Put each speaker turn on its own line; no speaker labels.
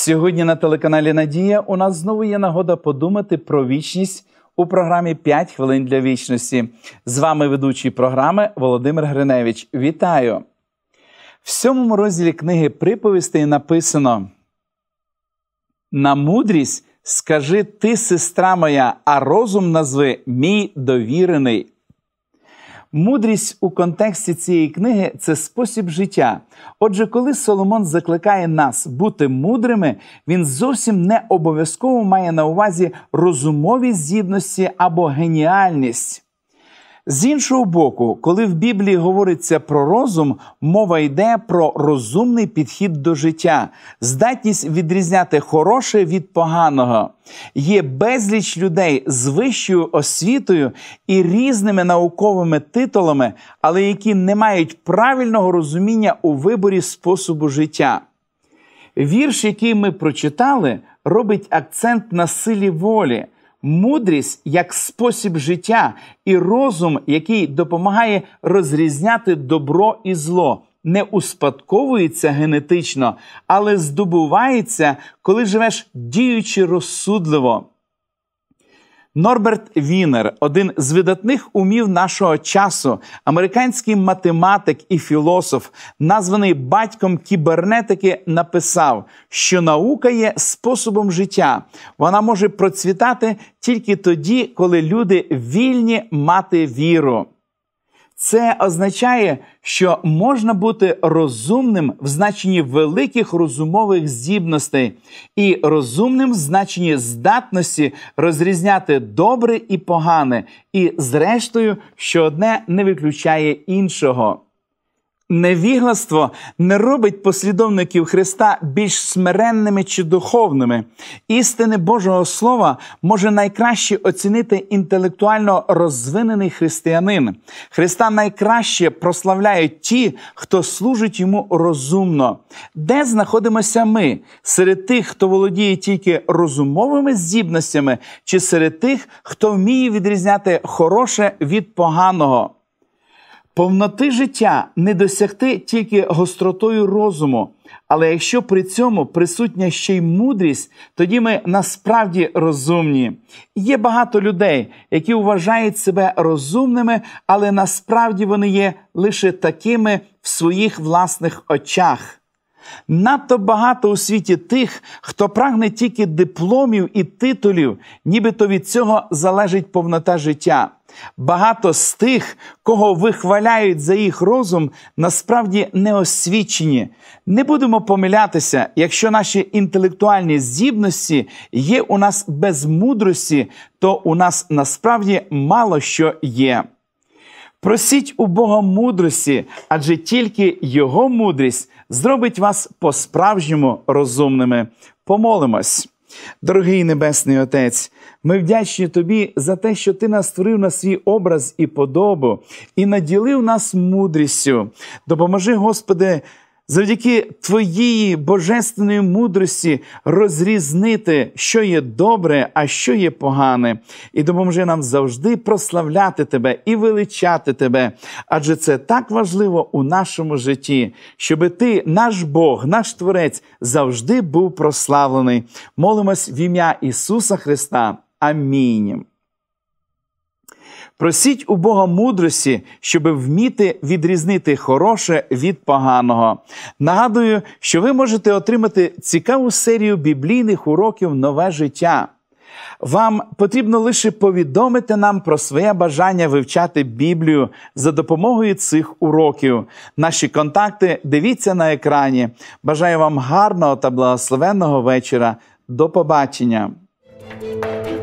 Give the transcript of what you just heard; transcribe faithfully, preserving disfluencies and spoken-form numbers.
Сьогодні на телеканалі «Надія» у нас знову є нагода подумати про вічність у програмі «п'ять хвилин для вічності». З вами ведучий програми Володимир Гриневич. Вітаю! В сьомому розділі книги «Приповістей» написано: «На мудрість скажи ти, сестра моя, а розум назви мій довірений». Мудрість у контексті цієї книги – це спосіб життя. Отже, коли Соломон закликає нас бути мудрими, він зовсім не обов'язково має на увазі розумові здібності або геніальність. З іншого боку, коли в Біблії говориться про розум, мова йде про розумний підхід до життя, здатність відрізняти хороше від поганого. Є безліч людей з вищою освітою і різними науковими титулами, але які не мають правильного розуміння у виборі способу життя. Вірш, який ми прочитали, робить акцент на силі волі. Мудрість як спосіб життя і розум, який допомагає розрізняти добро і зло, не успадковується генетично, але здобувається, коли живеш діючи розсудливо. Норберт Вінер, один з видатних умів нашого часу, американський математик і філософ, названий батьком кібернетики, написав, що наука є способом життя. Вона може процвітати тільки тоді, коли люди вільні мати віру. Це означає, що можна бути розумним в значенні великих розумових здібностей і розумним в значенні здатності розрізняти добре і погане, і, зрештою, що одне не виключає іншого. Невігластво не робить послідовників Христа більш смиренними чи духовними. Істини Божого Слова може найкраще оцінити інтелектуально розвинений християнин. Христа найкраще прославляють ті, хто служить йому розумно. Де знаходимося ми? Серед тих, хто володіє тільки розумовими здібностями, чи серед тих, хто вміє відрізняти хороше від поганого? Повноти життя не досягти тільки гостротою розуму, але якщо при цьому присутня ще й мудрість, тоді ми насправді розумні. Є багато людей, які вважають себе розумними, але насправді вони є лише такими в своїх власних очах. Надто багато у світі тих, хто прагне тільки дипломів і титулів, нібито від цього залежить повнота життя. Багато з тих, кого вихваляють за їх розум, насправді не освічені. Не будемо помилятися, якщо наші інтелектуальні здібності є у нас без мудрості, то у нас насправді мало що є. Просіть у Бога мудрості, адже тільки Його мудрість зробить вас по-справжньому розумними. Помолимось. Дорогий Небесний Отець, ми вдячні Тобі за те, що Ти нас створив на свій образ і подобу, і наділив нас мудрістю. Допоможи, Господи, завдяки Твоїй божественної мудрості розрізнити, що є добре, а що є погане. І допоможи нам завжди прославляти Тебе і величати Тебе, адже це так важливо у нашому житті, щоби Ти, наш Бог, наш Творець, завжди був прославлений. Молимось в ім'я Ісуса Христа. Амінь. Просіть у Бога мудрості, щоб вміти відрізнити хороше від поганого. Нагадую, що ви можете отримати цікаву серію біблійних уроків «Нове життя». Вам потрібно лише повідомити нам про своє бажання вивчати Біблію за допомогою цих уроків. Наші контакти дивіться на екрані. Бажаю вам гарного та благословенного вечора. До побачення!